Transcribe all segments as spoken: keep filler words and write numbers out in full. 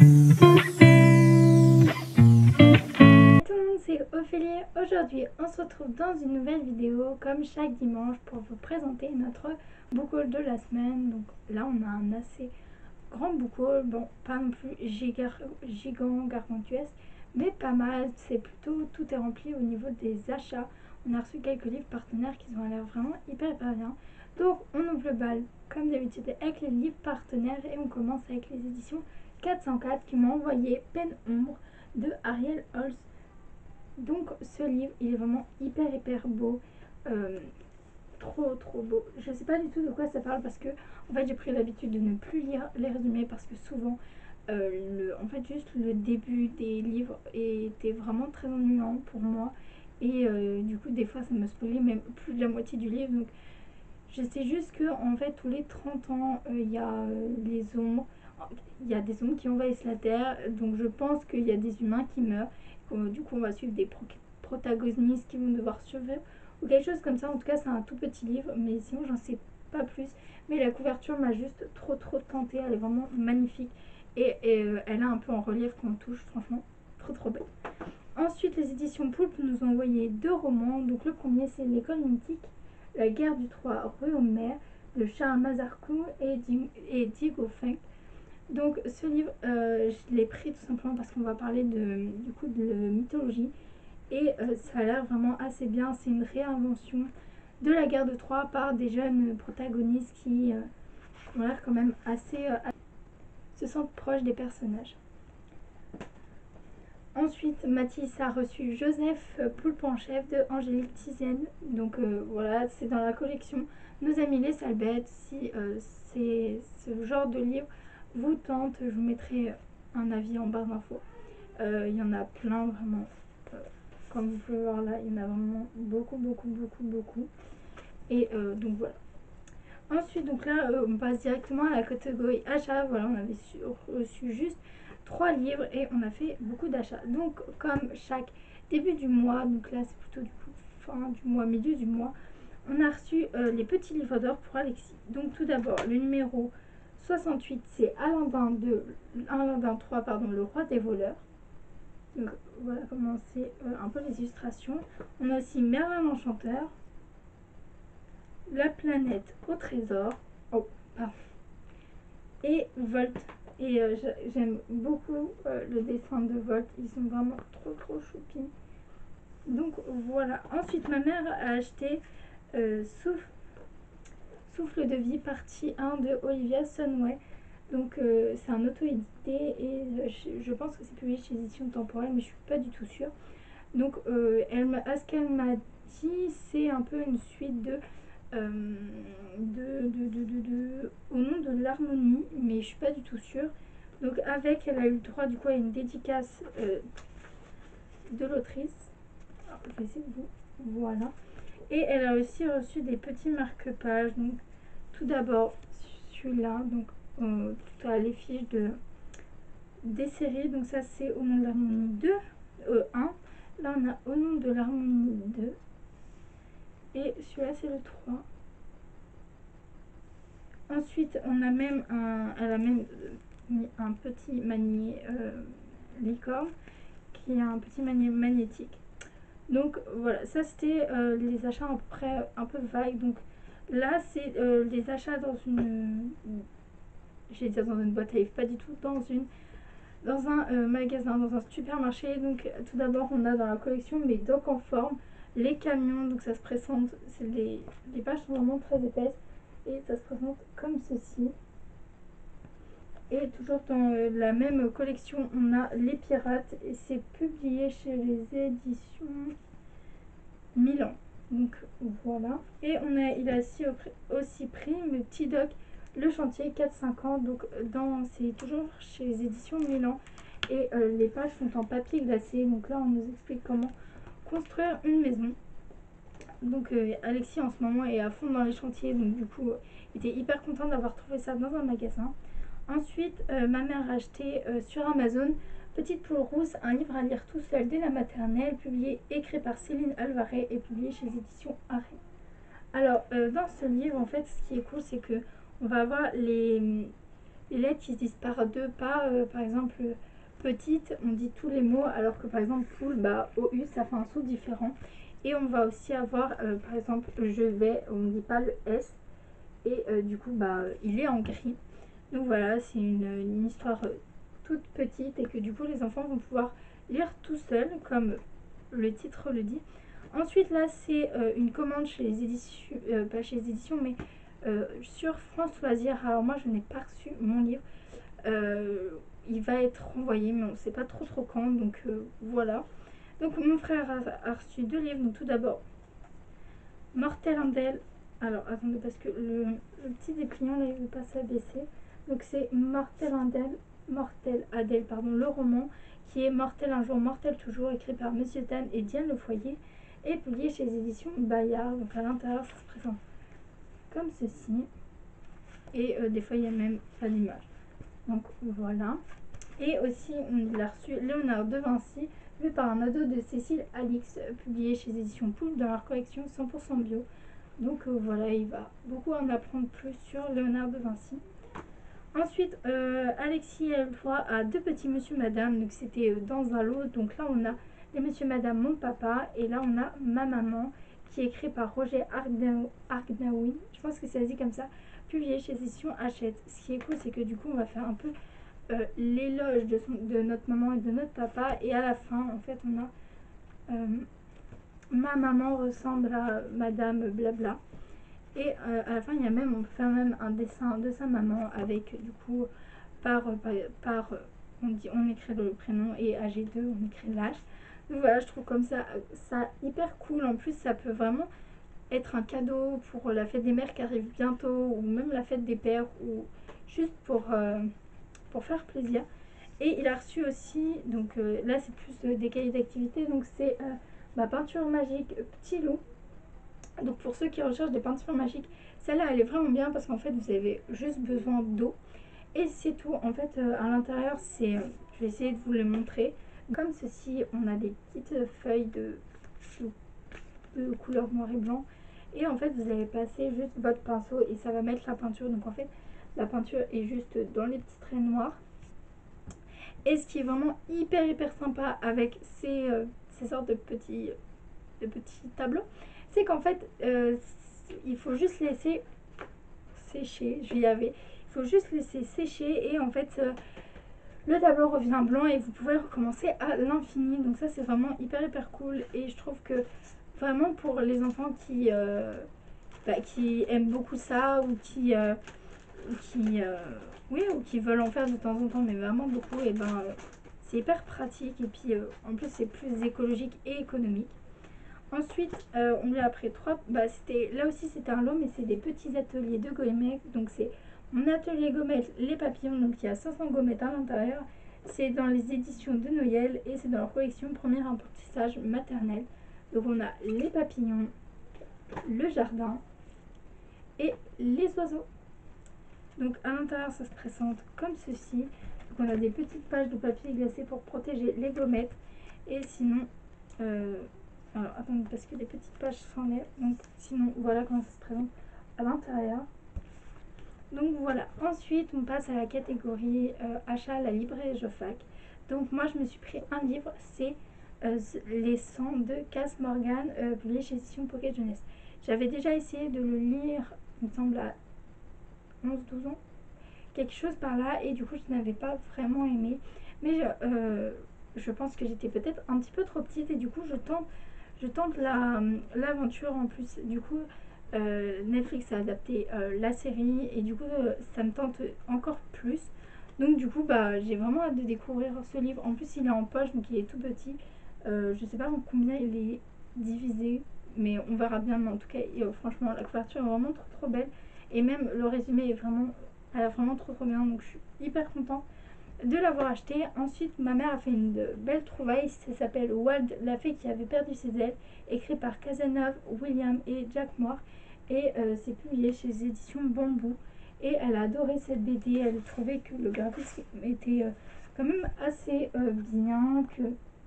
Tout le monde, c'est Ophélie. Aujourd'hui, on se retrouve dans une nouvelle vidéo comme chaque dimanche pour vous présenter notre book haul de la semaine. Donc là, on a un assez grand book haul, bon, pas non plus giga, gigant, gargantuesque, mais pas mal. C'est plutôt, tout est rempli au niveau des achats. On a reçu quelques livres partenaires qui ont l'air vraiment hyper hyper bien. Donc on ouvre le bal comme d'habitude avec les livres partenaires et on commence avec les éditions quatre cent quatre qui m'ont envoyé Peine Ombre de Ariel Holz. Donc ce livre il est vraiment hyper hyper beau, euh, trop trop beau. Je sais pas du tout de quoi ça parle parce que en fait j'ai pris l'habitude de ne plus lire les résumés parce que souvent euh, le, en fait juste le début des livres était vraiment très ennuyant pour moi et euh, du coup des fois ça me spoilait même plus de la moitié du livre. Donc je sais juste que en fait tous les trente ans il euh, y a euh, les ombres, il y a des ombres qui envahissent la terre, donc je pense qu'il y a des humains qui meurent. Euh, du coup on va suivre des pro protagonistes qui vont devoir survivre ou quelque chose comme ça. En tout cas c'est un tout petit livre mais sinon j'en sais pas plus, mais la couverture m'a juste trop trop tenté, elle est vraiment magnifique et, et euh, elle a un peu en relief quand on touche, franchement trop trop belle. Ensuite les éditions Poulpe nous ont envoyé deux romans. Donc le premier c'est L'école mythique, la guerre du Troie rue aux mers de Charles Mazarcou et Diego Fink. Donc ce livre euh, je l'ai pris tout simplement parce qu'on va parler de, du coup de mythologie et euh, ça a l'air vraiment assez bien. C'est une réinvention de la guerre de Troie par des jeunes protagonistes qui euh, ont l'air quand même assez euh, se sentent proches des personnages. Ensuite, Mathis a reçu Joseph Poulpe en chef de Angélique Tizienne. Donc euh, voilà, c'est dans la collection Nos amis les sales bêtes. Si euh, c'est ce genre de livre vous tente, je vous mettrai un avis en barre d'infos. Euh, il y en a plein vraiment. Euh, comme vous pouvez voir là, il y en a vraiment beaucoup, beaucoup, beaucoup, beaucoup. Et euh, donc voilà. Ensuite, donc là, euh, on passe directement à la catégorie achat. Voilà, on avait su, reçu juste trois livres et on a fait beaucoup d'achats. Donc, comme chaque début du mois, donc là, c'est plutôt du coup fin du mois, milieu du mois, on a reçu euh, les petits livres d'or pour Alexis. Donc, tout d'abord, le numéro soixante-huit, c'est Alain Bain de Alain Bain trois, pardon, Le Roi des voleurs. Donc, voilà comment c'est euh, un peu les illustrations. On a aussi Merlin l'Enchanteur, La planète au trésor, oh, pardon, et Volt. Et euh, j'aime beaucoup euh, le dessin de Volt, ils sont vraiment trop trop choupis. Donc voilà. Ensuite ma mère a acheté euh, Souffle, Souffle de vie partie un de Olivia Sunway. Donc euh, c'est un auto-édité et je, je pense que c'est publié chez Éditions Temporelles, mais je suis pas du tout sûre. Donc euh, elle, à ce qu'elle m'a dit, c'est un peu une suite de Euh, de, de, de, de, de, au nom de l'harmonie, mais je suis pas du tout sûre. Donc avec, elle a eu le droit du coup à une dédicace euh, de l'autrice. Je vais essayer de vous, voilà. Et elle a aussi reçu des petits marque-pages. Donc tout d'abord celui-là, donc euh, tout à les fiches de des séries. Donc ça c'est au nom de l'harmonie deux, euh, un. Là on a au nom de l'harmonie deux. Et celui-là c'est le trois. Ensuite, on a même un, elle a même mis un petit manier euh, licorne qui est un petit manier magnétique. Donc voilà, ça c'était euh, les achats à peu près un peu vagues. Donc là, c'est euh, les achats dans une, j'ai dire dans une boîte à livres, pas du tout, dans une dans un euh, magasin, dans un supermarché. Donc tout d'abord, on a dans la collection, mais donc en forme, les camions. Donc ça se présente, les, les pages sont vraiment très épaisses et ça se présente comme ceci. Et toujours dans euh, la même collection, on a Les Pirates et c'est publié chez les éditions Milan. Donc voilà. Et on a, il a aussi, aussi pris le petit doc Le Chantier quatre cinquante. Donc dans, c'est toujours chez les éditions Milan. Et euh, les pages sont en papier glacé. Donc là, on nous explique comment construire une maison. Donc euh, Alexis en ce moment est à fond dans les chantiers. Donc du coup, il était hyper content d'avoir trouvé ça dans un magasin. Ensuite, euh, ma mère a acheté euh, sur Amazon Petite poule rousse, un livre à lire tout seul dès la maternelle, publié, écrit par Céline Alvarez et publié chez les éditions Arrêt. Alors, euh, dans ce livre, en fait, ce qui est cool, c'est que on va avoir les, les lettres qui se disent par deux, pas euh, par exemple petite, on dit tous les mots, alors que par exemple poule, bah O U ça fait un son différent. Et on va aussi avoir euh, par exemple je vais, on ne dit pas le S, et euh, du coup bah il est en gris. Donc voilà, c'est une, une histoire euh, toute petite et que du coup les enfants vont pouvoir lire tout seuls comme le titre le dit. Ensuite là c'est euh, une commande chez les éditions, euh, pas chez les éditions mais euh, sur France Loisirs. Alors moi je n'ai pas reçu mon livre, euh, il va être renvoyé mais on ne sait pas trop trop quand, donc euh, voilà. Donc mon frère a, a reçu deux livres, donc tout d'abord Mortel Andel. Alors attendez parce que le, le petit dépliant là il veut pas s'abaisser. Donc c'est Mortel Andel, Mortel Adèle, pardon, le roman qui est Mortel un jour, mortel toujours, écrit par Monsieur Tan et Diane Le Foyer et publié chez les éditions Bayard. Donc à l'intérieur ça se présente comme ceci et euh, des fois il y a même pas d'image. Donc voilà. Et aussi on a reçu Léonard de Vinci vu par un ado de Cécile Alix, publié chez les éditions Poule dans leur collection cent pour cent bio. Donc euh, voilà, il va beaucoup en apprendre plus sur Léonard de Vinci. Ensuite, euh, Alexis a eu le droit à deux petits monsieur madame, donc c'était euh, dans un lot. Donc là on a les monsieur madame mon papa et là on a ma maman qui est écrit par Roger Argnaoui, je pense que c'est dit comme ça, publié chez édition Hachette. Ce qui est cool c'est que du coup on va faire un peu euh, l'éloge de, de notre maman et de notre papa, et à la fin en fait on a euh, ma maman ressemble à madame blabla. Et euh, à la fin, il y a même, on peut faire même un dessin de sa maman avec du coup par, par, par on, dit, on écrit le prénom et A G deux, on écrit l'âge. Donc voilà, je trouve comme ça, ça hyper cool. En plus, ça peut vraiment être un cadeau pour la fête des mères qui arrive bientôt, ou même la fête des pères, ou juste pour, euh, pour faire plaisir. Et il a reçu aussi, donc euh, là c'est plus euh, des cahiers d'activité, donc c'est euh, ma peinture magique Petit Loup. Donc pour ceux qui recherchent des peintures magiques, celle-là elle est vraiment bien parce qu'en fait vous avez juste besoin d'eau et c'est tout. En fait euh, à l'intérieur c'est, euh, je vais essayer de vous le montrer. Comme ceci, on a des petites feuilles de, de, de couleur noir et blanc et en fait vous allez passer juste votre pinceau et ça va mettre la peinture. Donc en fait la peinture est juste dans les petits traits noirs. Et ce qui est vraiment hyper hyper sympa avec ces, euh, ces sortes de petits, de petits tableaux, c'est qu'en fait euh, il faut juste laisser sécher, je vais y arriver, il faut juste laisser sécher et en fait euh, le tableau revient blanc et vous pouvez recommencer à l'infini. Donc ça c'est vraiment hyper hyper cool et je trouve que vraiment pour les enfants qui, euh, bah, qui aiment beaucoup ça ou qui, euh, qui euh, oui, ou qui veulent en faire de temps en temps mais vraiment beaucoup, et ben euh, c'est hyper pratique et puis euh, en plus c'est plus écologique et économique. Ensuite, euh, on lui a appris trois. Bah, c'était là aussi c'était un lot, mais c'est des petits ateliers de gommettes. Donc c'est mon atelier gommettes les papillons. Donc il y a cinq cents gommettes à l'intérieur. C'est dans les éditions de Noël et c'est dans leur collection premier apprentissage maternel. Donc on a les papillons, le jardin et les oiseaux. Donc à l'intérieur ça se présente comme ceci. Donc on a des petites pages de papier glacé pour protéger les gommettes. Et sinon euh, alors attendez parce que les petites pages s'enlèvent, donc sinon voilà comment ça se présente à l'intérieur. Donc voilà, ensuite on passe à la catégorie euh, achat à la librairie Jofac. Donc moi je me suis pris un livre, c'est euh, Les cent de Cass Morgan, euh, publié chez Édition Pocket Jeunesse. J'avais déjà essayé de le lire, il me semble à onze douze ans, quelque chose par là, et du coup je n'avais pas vraiment aimé, mais je, euh, je pense que j'étais peut-être un petit peu trop petite et du coup je tente je tente la, l'aventure. En plus du coup euh, Netflix a adapté euh, la série et du coup euh, ça me tente encore plus, donc du coup bah j'ai vraiment hâte de découvrir ce livre. En plus il est en poche donc il est tout petit, euh, je sais pas en combien il est divisé mais on verra bien, mais en tout cas euh, franchement la couverture est vraiment trop trop belle et même le résumé est vraiment, elle a vraiment trop trop bien, donc je suis hyper contente de l'avoir acheté. Ensuite, ma mère a fait une belle trouvaille, ça s'appelle Wald, la fée qui avait perdu ses ailes, écrit par Cazenove, William et Jack Moore, et euh, c'est publié chez les éditions Bambou. Et elle a adoré cette B D, elle trouvait que le graphisme était euh, quand même assez euh, bien, que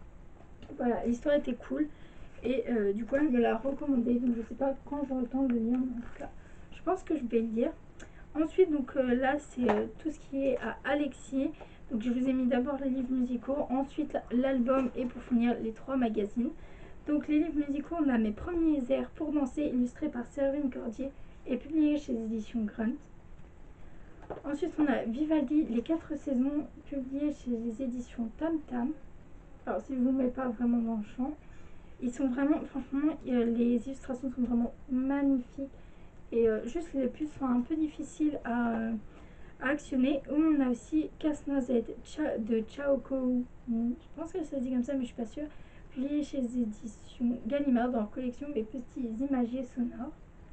voilà, l'histoire était cool, et euh, du coup elle me l'a recommandé, donc je sais pas quand j'aurai le temps de le lire, mais en tout cas je pense que je vais le lire. Ensuite, donc euh, là, c'est euh, tout ce qui est à Alexis. Donc je vous ai mis d'abord les livres musicaux, ensuite l'album et pour finir les trois magazines. Donc les livres musicaux, on a Mes premiers airs pour danser, illustrés par Séverine Cordier et publié chez les éditions Grunt. Ensuite, on a Vivaldi, les quatre saisons, publié chez les éditions Tam Tam. Alors si je vous mets pas vraiment dans le champ, ils sont vraiment, franchement, euh, les illustrations sont vraiment magnifiques. Et euh, juste les puces sont un peu difficiles à, euh, à actionner. On a aussi Casse-Noisette de Chao Kou. Je pense que ça se dit comme ça, mais je suis pas sûre. Publié chez les éditions Gallimard dans leur collection Mes petits imagiers sonores.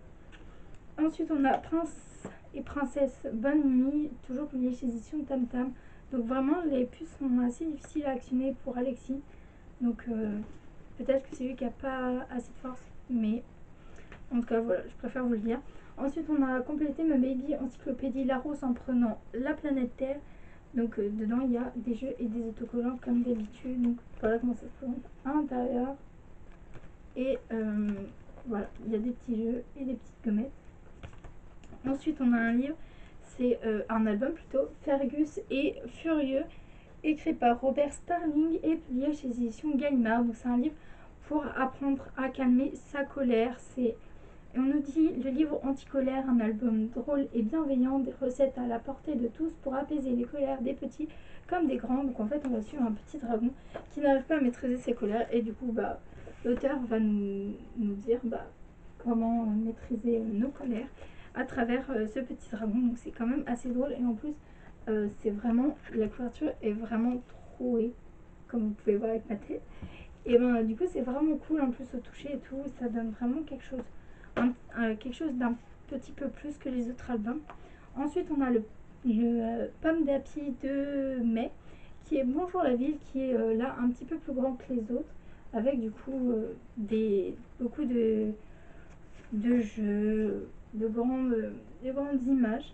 Ensuite, on a Prince et Princesse Bonne Nuit, toujours publié chez les éditions Tam Tam. Donc vraiment, les puces sont assez difficiles à actionner pour Alexis. Donc euh, peut-être que c'est lui qui n'a pas assez de force, mais en tout cas, voilà, je préfère vous le dire. Ensuite, on a complété ma baby encyclopédie Larousse en prenant la planète Terre. Donc, euh, dedans, il y a des jeux et des autocollants comme d'habitude. Donc, voilà comment ça se présente à l'intérieur. Et euh, voilà, il y a des petits jeux et des petites gommettes. Ensuite, on a un livre, c'est euh, un album plutôt, Fergus et Furieux, écrit par Robert Starling et publié chez les éditions Gallimard. Donc, c'est un livre pour apprendre à calmer sa colère. C'est Et on nous dit le livre anti-colère, un album drôle et bienveillant, des recettes à la portée de tous pour apaiser les colères des petits comme des grands. Donc en fait, on va suivre un petit dragon qui n'arrive pas à maîtriser ses colères et du coup, bah, l'auteur va nous, nous dire bah, comment maîtriser nos colères à travers euh, ce petit dragon. Donc c'est quand même assez drôle et en plus, euh, c'est vraiment, la couverture est vraiment trouée, comme vous pouvez voir avec ma tête. Et ben du coup, c'est vraiment cool en plus au toucher et tout, ça donne vraiment quelque chose. Un, euh, quelque chose d'un petit peu plus que les autres albums. Ensuite, on a le, le euh, Pomme d'Api de mai, qui est Bonjour la ville, qui est euh, là un petit peu plus grand que les autres, avec du coup euh, des, beaucoup de, de jeux, de grandes, de grandes images.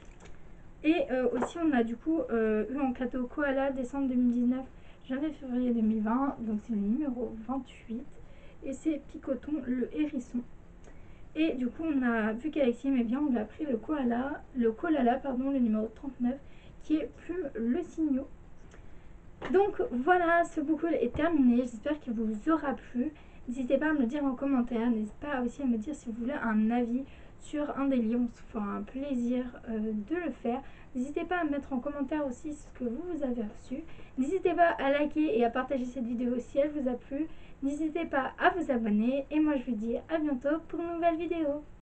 Et euh, aussi, on a du coup euh, eu en cadeau Koala, décembre deux mille dix-neuf, janvier-février deux mille vingt, donc c'est le numéro vingt-huit. Et c'est Picoton, le hérisson. Et du coup, on a vu qu'Alexis aimait bien, on lui a pris le koala, le koala, pardon, le numéro trente-neuf, qui est Plume le Signaux. Donc voilà, ce book haul est terminé. J'espère qu'il vous aura plu. N'hésitez pas à me le dire en commentaire. N'hésitez pas aussi à me dire si vous voulez un avis sur un des livres. On se fera un plaisir euh, de le faire. N'hésitez pas à mettre en commentaire aussi ce que vous, vous avez reçu. N'hésitez pas à liker et à partager cette vidéo si elle vous a plu. N'hésitez pas à vous abonner. Et moi, je vous dis à bientôt pour une nouvelle vidéo.